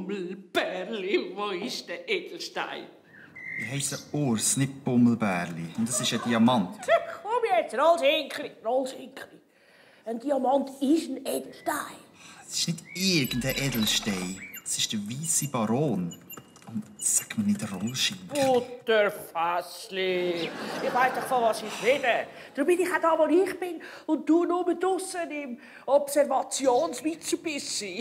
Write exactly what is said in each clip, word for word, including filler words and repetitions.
Bummelbärli, wo ist der Edelstein? Ich heisse Urs, nicht Bummelbärli. Und das ist ein Diamant. Komm jetzt, Rollsinkli, Rollsinkli. Ein Diamant ist ein Edelstein. Es ist nicht irgendein Edelstein. Es ist der weisse Baron. Und sag mir nicht Rollschinken. Butterfässli. Ich weiss doch, von was ich rede. Da bin ich auch da, wo ich bin. Und du nur draussen im Observations-Mitsubishi.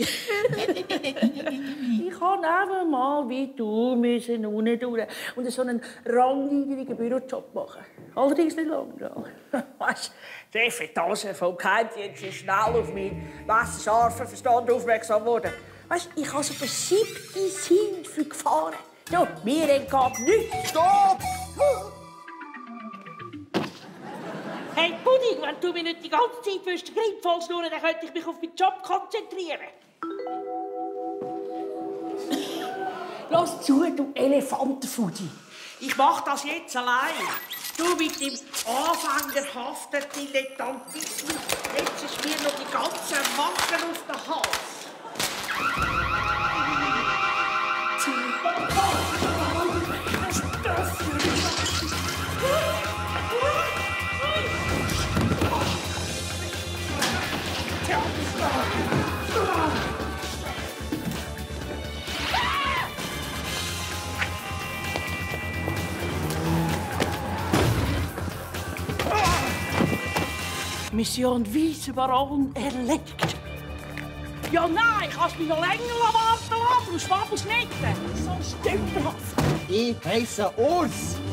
Ich kann einfach mal wie du müssen unten durch und so einen rangniedrigen Bürojob machen. Allerdings nicht lange. Weißt du, der Effetase vom Geheimdienst ist schnell auf meinen messerscharfen Verstand aufmerksam geworden. Weißt du, ich habe so den siebten Sinn für Gefahren. So, mir entgeht nichts. Stopp! Hey, Pudding, wenn du mir nicht die ganze Zeit den Grind vollschnurren, dann könnte ich mich auf meinen Job konzentrieren. Lass zu, du Elefantenfudi. Ich mach das jetzt allein. Du mit dem anfängerhaften Dilettantismus setzt mir noch die ganzen Macken auf den Hals. Mission Weisse Baron erledigt. Ja, nein, ich kann mich noch länger warten lassen. Du schwabbelst nicht. So stümperhaft. Ich heisse Urs.